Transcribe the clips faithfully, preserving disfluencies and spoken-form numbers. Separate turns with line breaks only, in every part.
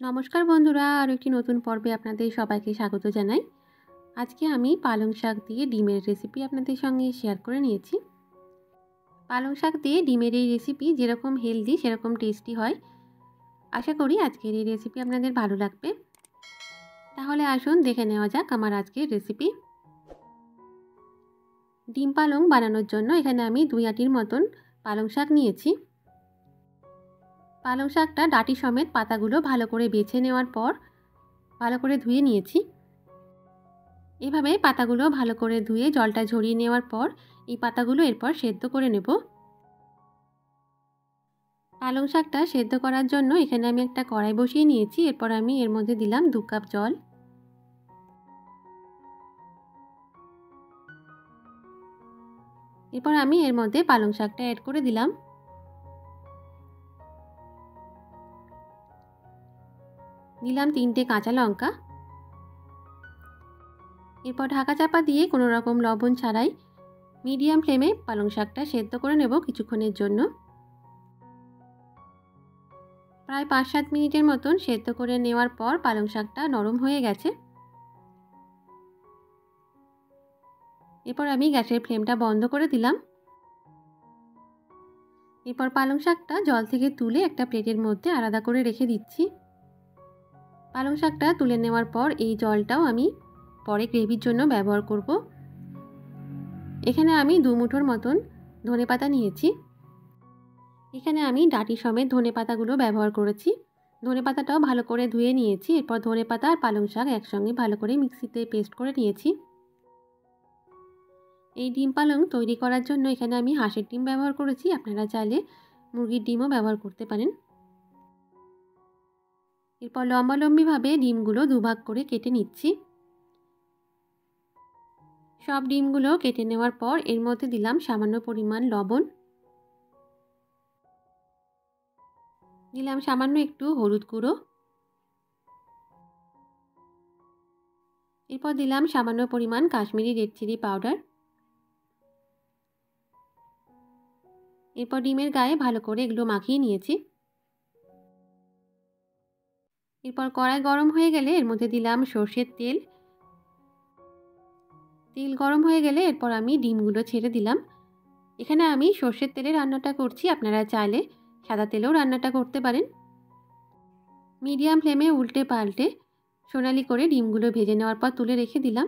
নমস্কার বন্ধুরা, আরও একটি নতুন পর্বে আপনাদের সবাইকে স্বাগত জানাই। আজকে আমি পালং শাক দিয়ে ডিমের রেসিপি আপনাদের সঙ্গে শেয়ার করে নিয়েছি। পালং শাক দিয়ে ডিমের এই রেসিপি যেরকম হেলদি সেরকম টেস্টি হয়। আশা করি আজকের এই রেসিপি আপনাদের ভালো লাগবে। তাহলে আসুন দেখে নেওয়া যাক আমার আজকের রেসিপি। ডিম পালং বানানোর জন্য এখানে আমি দুই আটির মতন পালং শাক নিয়েছি। পালং শাকটা ডাঁটি সমেত পাতাগুলো ভালো করে বেছে নেওয়ার পর ভালো করে ধুয়ে নিয়েছি। এভাবে পাতাগুলো ভালো করে ধুয়ে জলটা ঝরিয়ে নেওয়ার পর এই পাতাগুলো এরপর সেদ্ধ করে নেব। পালং শাকটা সেদ্ধ করার জন্য এখানে আমি একটা কড়াই বসিয়ে নিয়েছি। এরপর আমি এর মধ্যে দিলাম দু কাপ জল। এরপর আমি এর মধ্যে পালং শাকটা অ্যাড করে দিলাম। দিলাম তিনটে কাঁচা লঙ্কা। এরপর ঢাকা চাপা দিয়ে কোনো রকম লবণ ছাড়াই মিডিয়াম ফ্লেমে পালং শাকটা সেদ্ধ করে নেব কিছুক্ষণের জন্য। প্রায় পাঁচ সাত মিনিটের মতন সেদ্ধ করে নেওয়ার পর পালং শাকটা নরম হয়ে গেছে। এরপর আমি গ্যাসের ফ্লেমটা বন্ধ করে দিলাম। এরপর পালং শাকটা জল থেকে তুলে একটা প্লেটের মধ্যে আলাদা করে রেখে দিচ্ছি। পালং শাকটা তুলে নেওয়ার পর এই জলটাও আমি পরে গ্রেভির জন্য ব্যবহার করব। এখানে আমি দু মুঠোর মতন ধনেপাতা নিয়েছি। এখানে আমি ডাঁটি সমেত ধনেপাতাগুলো ব্যবহার করেছি। ধনেপাতাটাও ভালো করে ধুয়ে নিয়েছি। এরপর ধনেপাতা আর পালং শাক একসঙ্গে ভালো করে মিক্সিতে পেস্ট করে নিয়েছি। এই ডিম পালং তৈরি করার জন্য এখানে আমি হাঁসের ডিম ব্যবহার করেছি। আপনারা চাইলে মুরগির ডিমও ব্যবহার করতে পারেন। এরপর লম্বালম্বিভাবে ডিমগুলো দুভাগ করে কেটে নিচ্ছি। সব ডিমগুলো কেটে নেওয়ার পর এর মধ্যে দিলাম সামান্য পরিমাণ লবণ, দিলাম সামান্য একটু হলুদ গুঁড়ো, এরপর দিলাম সামান্য পরিমাণ কাশ্মীরি রেড চিলি পাউডার। এরপর ডিমের গায়ে ভালো করে এগুলো মাখিয়ে নিয়েছি। এরপর কড়াই গরম হয়ে গেলে এর মধ্যে দিলাম সর্ষের তেল। তেল গরম হয়ে গেলে এরপর আমি ডিমগুলো ছেড়ে দিলাম। এখানে আমি সর্ষের তেলে রান্নাটা করছি, আপনারা চাইলে সাদা তেলেও রান্নাটা করতে পারেন। মিডিয়াম ফ্লেমে উল্টে পাল্টে সোনালি করে ডিমগুলো ভেজে নেওয়ার পর তুলে রেখে দিলাম।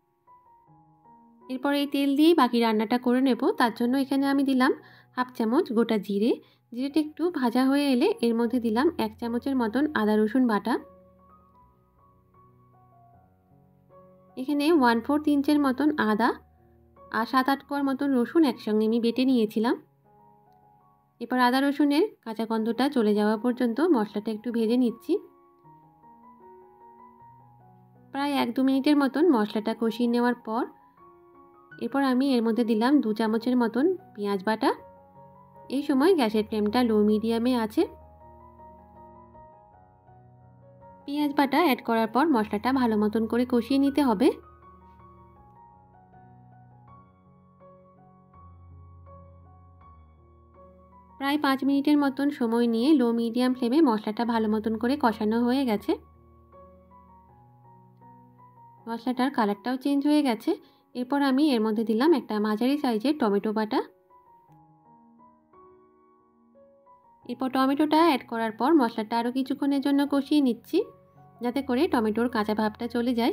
এরপর এই তেল দিয়েই বাকি রান্নাটা করে নেব। তার জন্য এখানে আমি দিলাম হাফ চামচ গোটা জিরে। জিরেটা একটু ভাজা হয়ে এলে এর মধ্যে দিলাম এক চামচের মতন আদা রসুন বাটা। এখানে ওয়ান ফোর্থ ইঞ্চের মতন আদা আর সাত আট কোয়ার মতন রসুন একসঙ্গে আমি বেটে নিয়েছিলাম। এরপর আদা রসুনের কাঁচা গন্ধটা চলে যাওয়া পর্যন্ত মশলাটা একটু ভেজে নিচ্ছি। প্রায় এক দু মিনিটের মতন মশলাটা কষিয়ে নেওয়ার পর এরপর আমি এর মধ্যে দিলাম দু চামচের মতন পেঁয়াজ বাটা। এই সময় গ্যাসের ফ্লেমটা লো মিডিয়ামে আছে। পেঁয়াজ বাটা অ্যাড করার পর মশলাটা ভালো মতন করে কষিয়ে নিতে হবে। প্রায় পাঁচ মিনিটের মতন সময় নিয়ে লো মিডিয়াম ফ্লেমে মশলাটা ভালো মতন করে কষানো হয়ে গেছে। মশলাটার কালারটাও চেঞ্জ হয়ে গেছে। এরপর আমি এর মধ্যে দিলাম একটা মাঝারি সাইজের টমেটো বাটা। এরপর টমেটোটা অ্যাড করার পর মশলাটা আরও কিছুক্ষণের জন্য কষিয়ে নিচ্ছি, যাতে করে টমেটোর কাঁচা ভাবটা চলে যায়।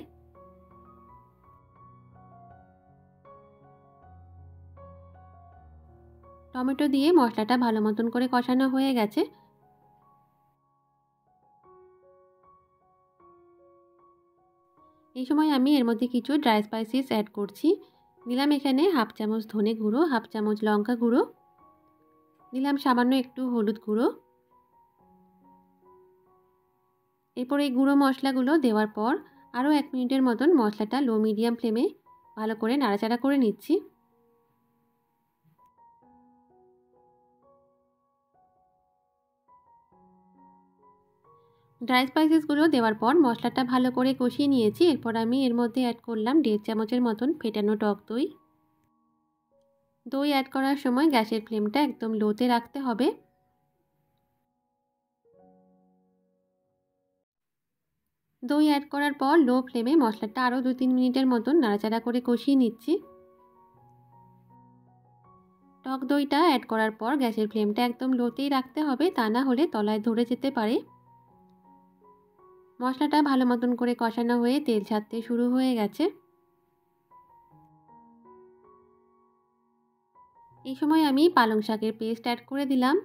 টমেটো দিয়ে মশলাটা ভালো মতন করে কষানো হয়ে গেছে। এই সময় আমি এর মধ্যে কিছু ড্রাই স্পাইসেস অ্যাড করছি। দিলাম এখানে হাফ চামচ ধনে গুঁড়ো, হাফ চামচ লঙ্কা গুঁড়ো, দিলাম সামান্য একটু হলুদ গুঁড়ো। এরপর এই গুঁড়ো মশলাগুলো দেওয়ার পর আরও এক মিনিটের মতন মশলাটা লো মিডিয়াম ফ্লেমে ভালো করে নাড়াচাড়া করে নিচ্ছি। ড্রাই স্পাইসেসগুলো দেওয়ার পর মশলাটা ভালো করে কষিয়ে নিয়েছি। এরপর আমি এর মধ্যে অ্যাড করলাম দেড় চামচের মতন ফেটানো টক দই। দই অ্যাড করার সময় গ্যাসের ফ্লেমটা একদম লোতে রাখতে হবে। দই অ্যাড করার পর লো ফ্লেমে মশলাটা আরও দু তিন মিনিটের মতন নাড়াচাড়া করে কষিয়ে নিচ্ছি। টক দইটা অ্যাড করার পর গ্যাসের ফ্লেমটা একদম লোতেই রাখতে হবে, তা না হলে তলায় ধরে যেতে পারে। মশলাটা ভালো মতন করে কষানো হয়ে তেল ছাড়তে শুরু হয়ে গেছে। এই সময় আমি পালং শাকের পেস্ট অ্যাড করে দিলাম।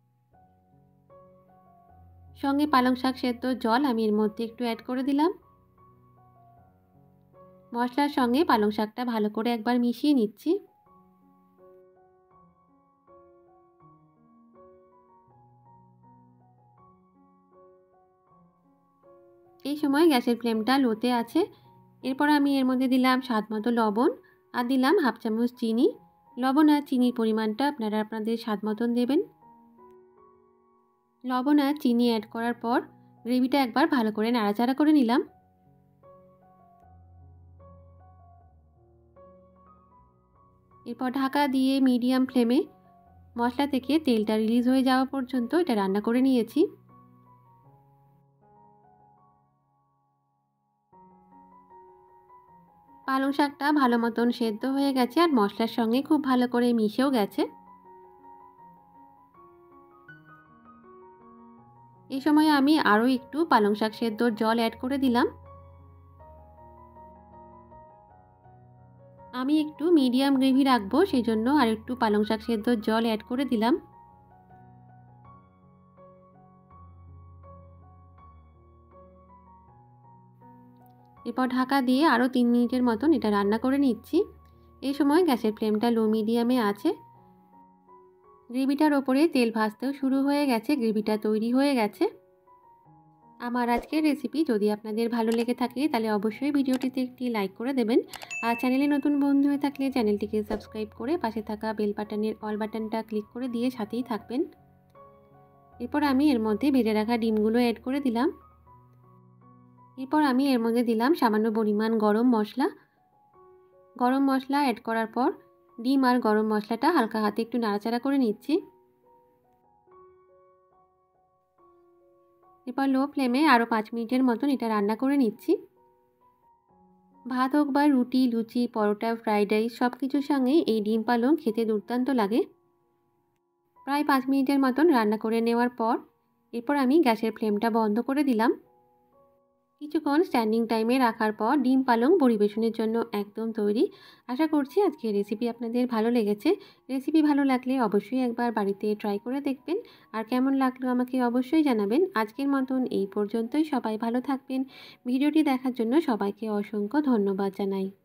সঙ্গে পালং শাক সেদ্ধ জল আমি এর মধ্যে একটু অ্যাড করে দিলাম। মশলার সঙ্গে পালং শাকটা ভালো করে একবার মিশিয়ে নিচ্ছি। এই সময় গ্যাসের ফ্লেমটা লোতে আছে। এরপর আমি এর মধ্যে দিলাম স্বাদ মতো লবণ আর দিলাম হাফ চামচ চিনি। লবণ আর চিনির পরিমাণটা আপনারা আপনাদের স্বাদ মতন দেবেন। লবণ আর চিনি অ্যাড করার পর গ্রেভিটা একবার ভালো করে নাড়াচাড়া করে নিলাম। এরপর ঢাকা দিয়ে মিডিয়াম ফ্লেমে মশলা থেকে তেলটা রিলিজ হয়ে যাওয়া পর্যন্ত এটা রান্না করে নিয়েছি। পালং শাকটা ভালো মতন সেদ্ধ হয়ে গেছে আর মশলার সঙ্গে খুব ভালো করে মিশেও গেছে। এই সময় আমি আরও একটু পালং শাক সেদ্ধর জল অ্যাড করে দিলাম। আমি একটু মিডিয়াম গ্রেভি রাখবো, সেই জন্য আর একটু পালং শাক সেদ্ধর জল অ্যাড করে দিলাম। এরপর ঢাকা দিয়ে আরও তিন মিনিটের মতন এটা রান্না করে নিচ্ছি। এই সময় গ্যাসের ফ্লেমটা লো মিডিয়ামে আছে। গ্রেভিটার ওপরে তেল ভাজতেও শুরু হয়ে গেছে, গ্রেভিটা তৈরি হয়ে গেছে। আমার আজকের রেসিপি যদি আপনাদের ভালো লেগে থাকে তাহলে অবশ্যই ভিডিওটিতে একটি লাইক করে দেবেন। আর চ্যানেলে নতুন বন্ধু হয়ে থাকলে চ্যানেলটিকে সাবস্ক্রাইব করে পাশে থাকা বেল বাটনের অল বাটনটা ক্লিক করে দিয়ে সাথেই থাকবেন। এরপর আমি এর মধ্যে ভেজে রাখা ডিমগুলো অ্যাড করে দিলাম। এরপর আমি এর মধ্যে দিলাম সামান্য পরিমাণ গরম মশলা। গরম মশলা অ্যাড করার পর ডিম আর গরম মশলাটা হালকা হাতে একটু নাড়াচাড়া করে নিচ্ছি। এরপর লো ফ্লেমে আরও পাঁচ মিনিটের মতন এটা রান্না করে নিচ্ছি। ভাত হোক বা রুটি, লুচি, পরোটা, ফ্রাইড রাইস সব কিছুর সঙ্গেই এই ডিম পালং খেতে দুর্দান্ত লাগে। প্রায় পাঁচ মিনিটের মতন রান্না করে নেওয়ার পর এরপর আমি গ্যাসের ফ্লেমটা বন্ধ করে দিলাম। কিছুক্ষণ স্ট্যান্ডিং টাইমে রাখার পর ডিম পালং পরিবেশনের জন্য একদম তৈরি। আশা করছি আজকের রেসিপি আপনাদের ভালো লেগেছে। রেসিপি ভালো লাগলে অবশ্যই একবার বাড়িতে ট্রাই করে দেখবেন। আর কেমন লাগলো আমাকে অবশ্যই জানাবেন। আজকের মতন এই পর্যন্তই। সবাই ভালো থাকবেন। ভিডিওটি দেখার জন্য সবাইকে অসংখ্য ধন্যবাদ জানাই।